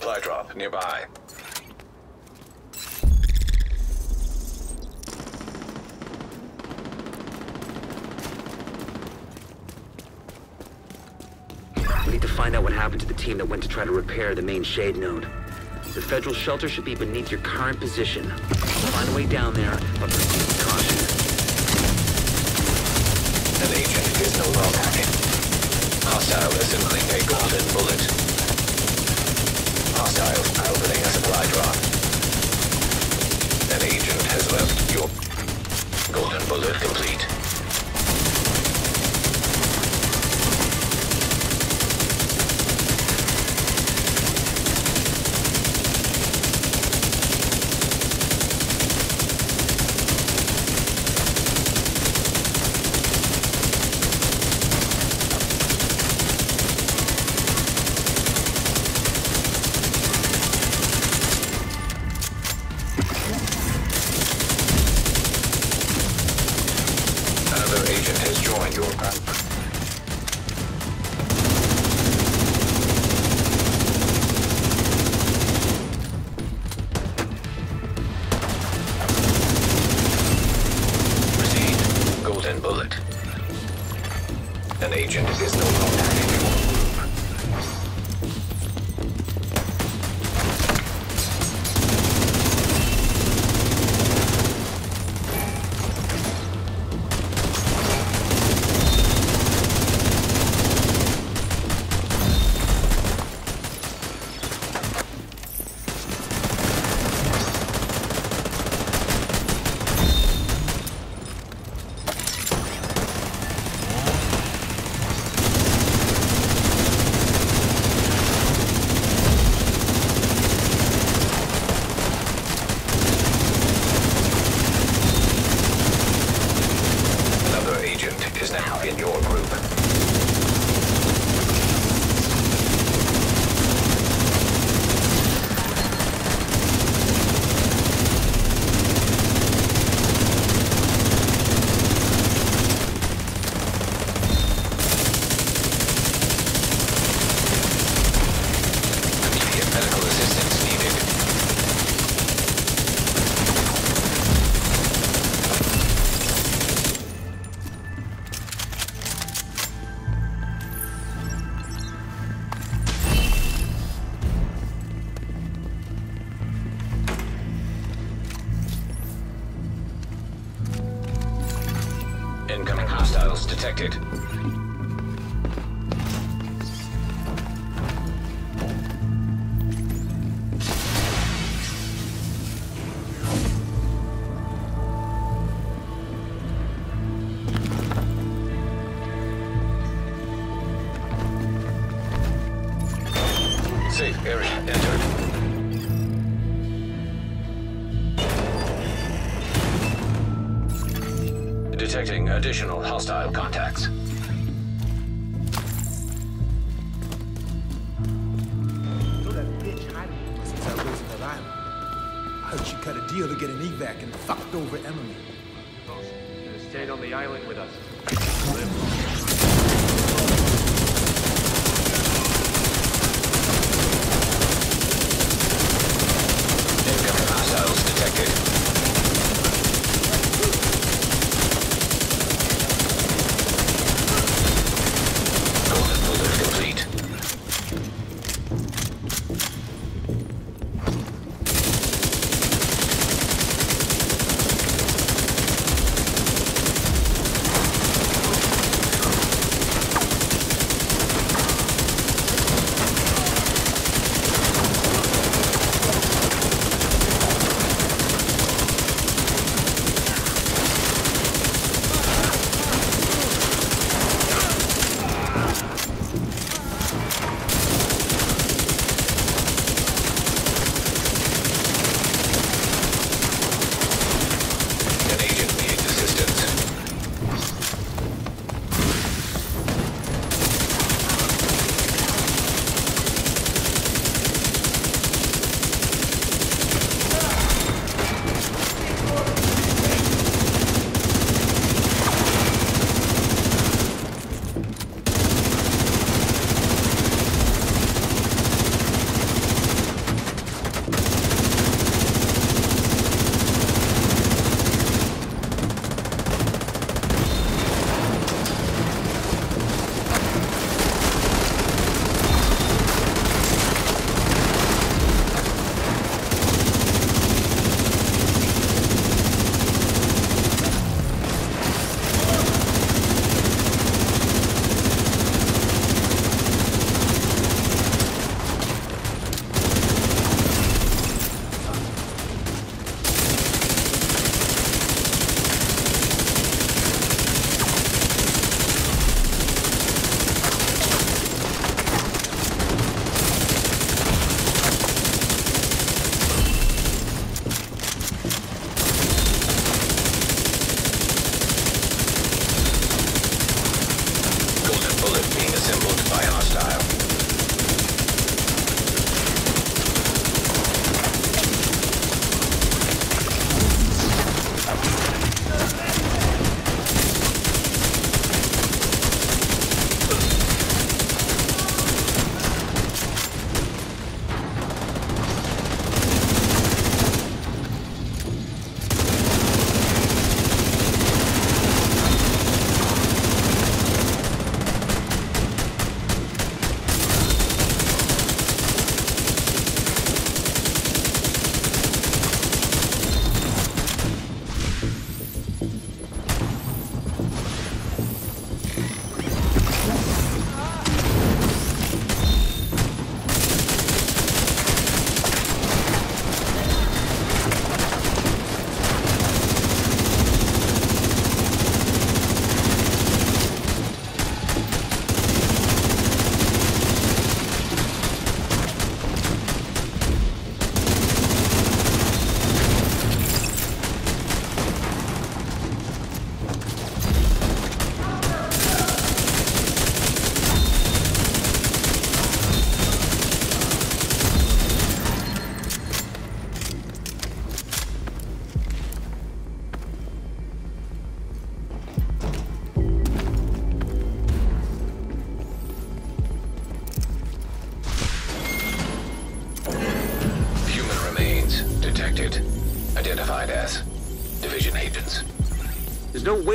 supply drop nearby. We need to find out what happened to the team that went to try to repair the main shade node. The federal shelter should be beneath your current position. Find a way down there, but proceed with caution. An agent is no longer active. Hostile assembling a golden bullet. Hostiles opening a supply drop. An agent has left your golden bullet complete. Bullet. An agent is no longer in your group. Is now in your group. Immediate medical assistance needed. Incoming hostiles detected. Safe area entered. Detecting additional hostile contacts. That bitch hiding since I was in the island. I heard she cut a deal to get an evac and fucked over Emily. Should have stayed on the island with us. Incoming hostiles detected. Complete.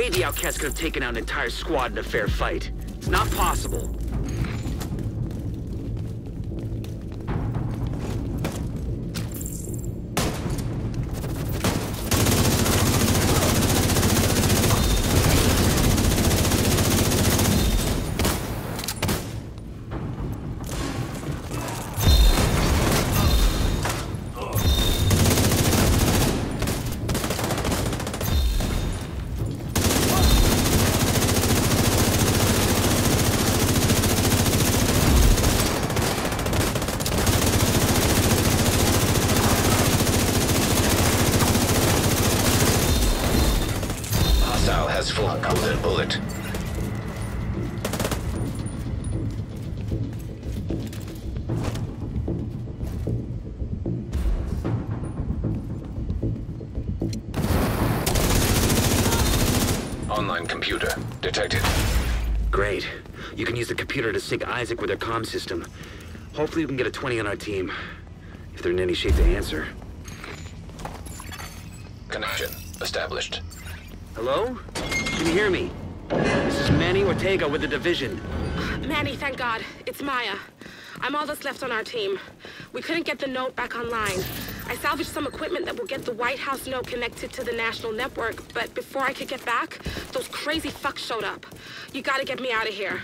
way the Outcasts could have taken out an entire squad in a fair fight. It's not possible. Has full golden bullet. Online computer detected. Great. You can use the computer to sync Isaac with their comm system. Hopefully we can get a 20 on our team. If they're in any shape to answer. Connection established. Hello? Can you hear me? This is Manny Ortega with the Division. Manny, thank God. It's Maya. I'm all that's left on our team. We couldn't get the node back online. I salvaged some equipment that will get the White House node connected to the national network, but before I could get back, those crazy fucks showed up. You gotta get me out of here.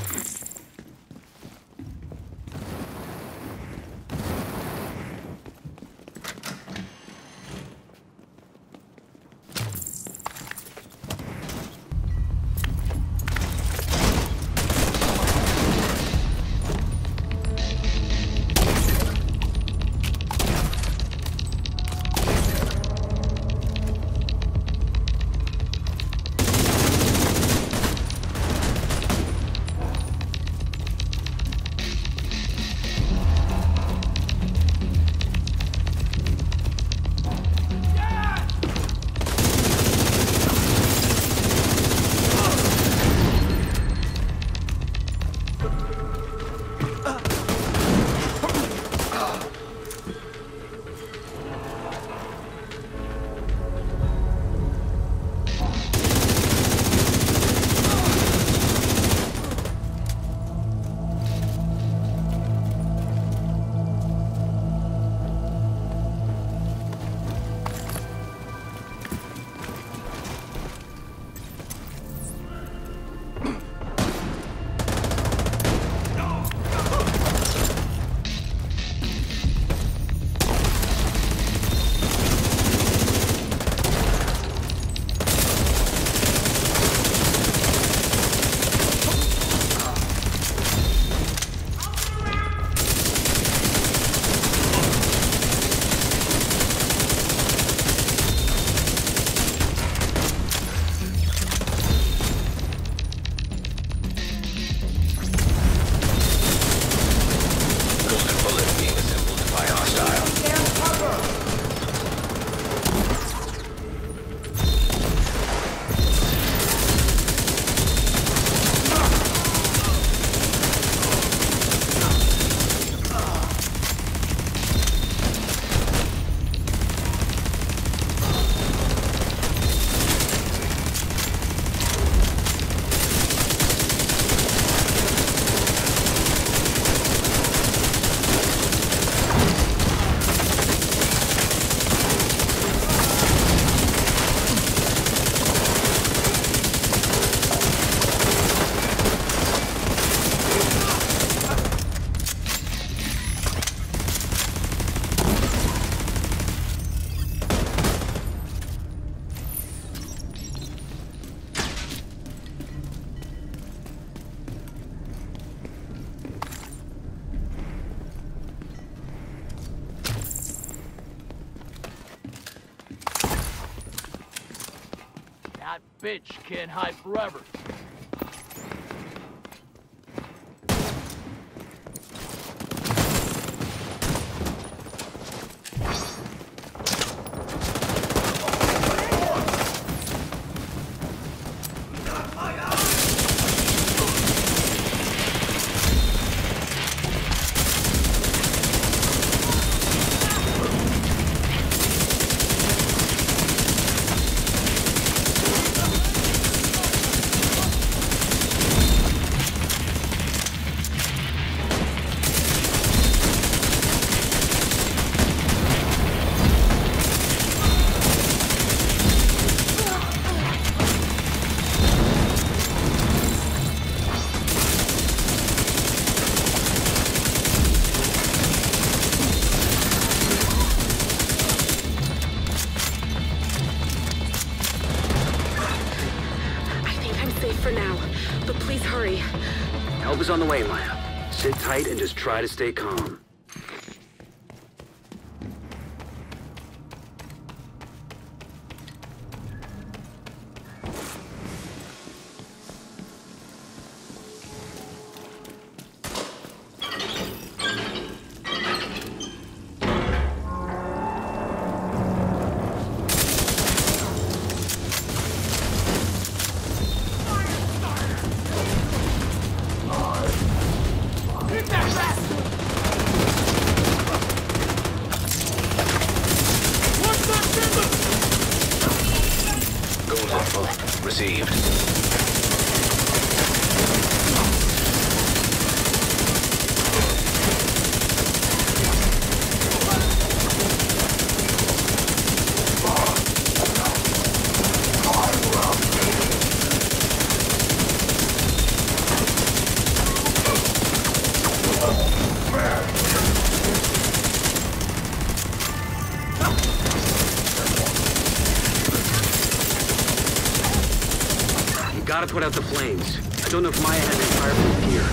That bitch can't hide forever. for now, but please hurry. Help is on the way, Maya. Sit tight and just try to stay calm. Received. Gotta put out the flames. I don't know if Maya has any fireproof gear.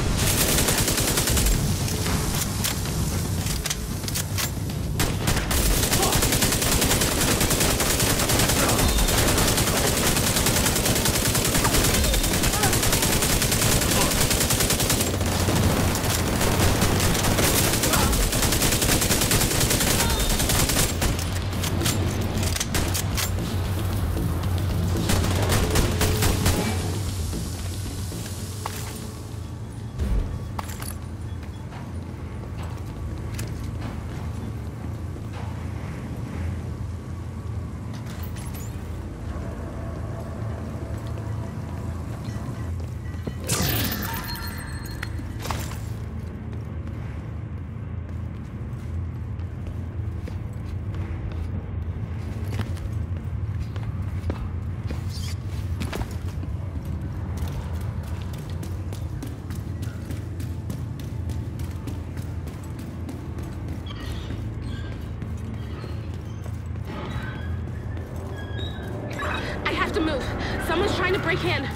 To move. Someone's trying to break in.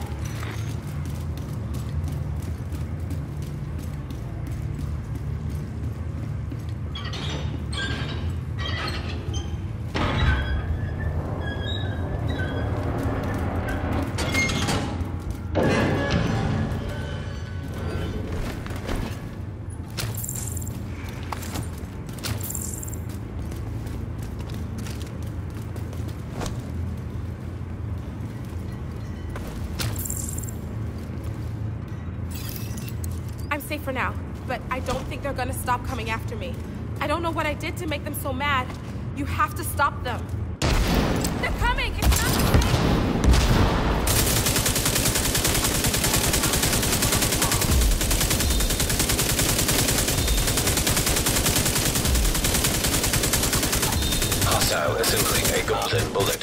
I'm safe for now, but I don't think they're gonna stop coming after me. I don't know what I did to make them so mad. You have to stop them. They're coming! It's not safe! Hostile assembling a golden bullet.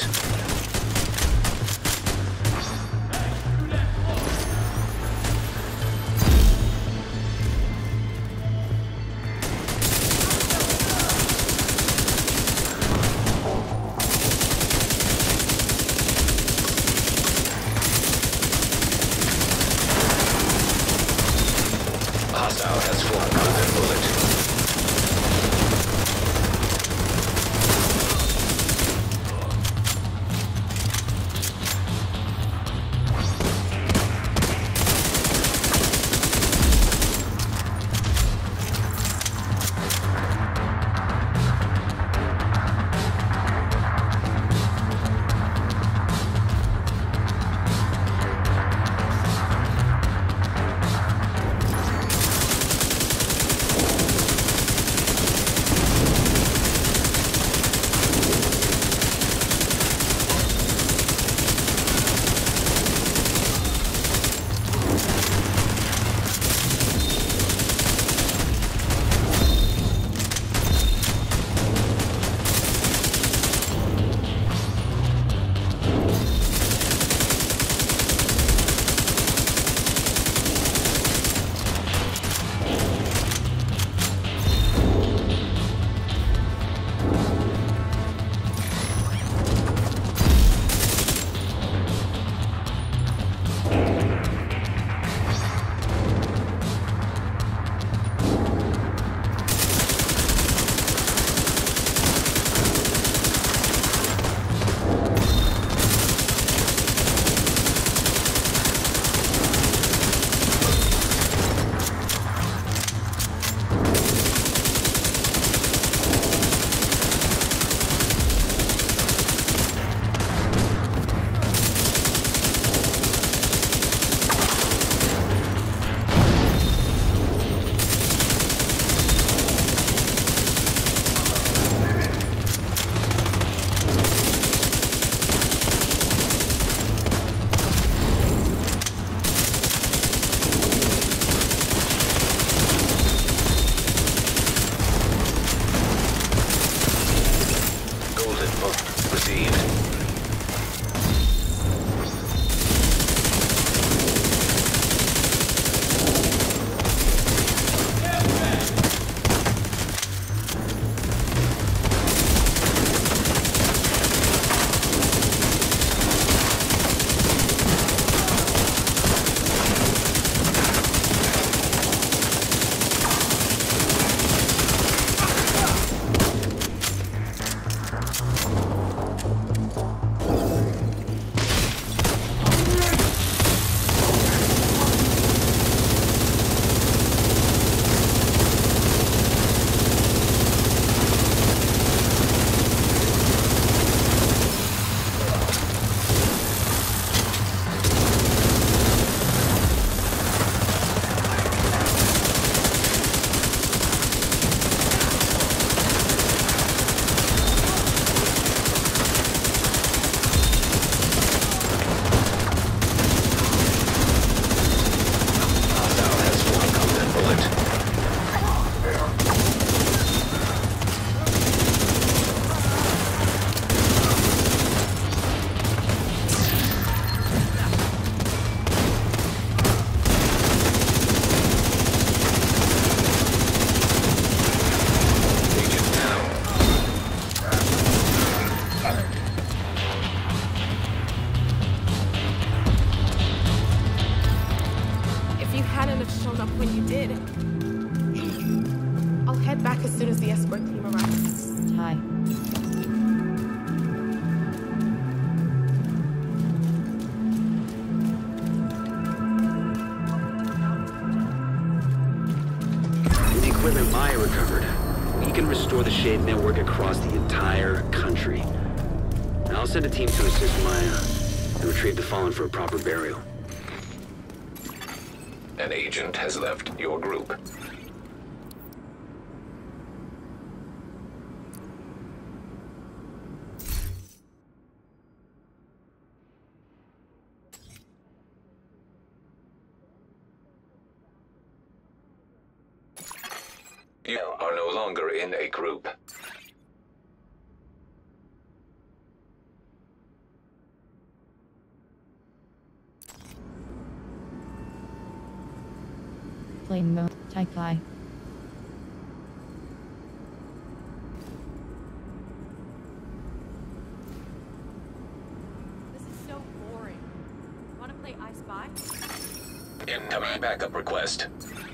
Hostile has flown golden bullet. have shown up when you did. I'll head back as soon as the escort team arrives. Hi. With the equipment Maya recovered, we can restore the Shade network across the entire country. I'll send a team to assist Maya and retrieve the fallen for a proper burial. An agent has left your group. You are no longer in a group. Plane mode. Type I. This is so boring. Want to play I Spy? Incoming backup request.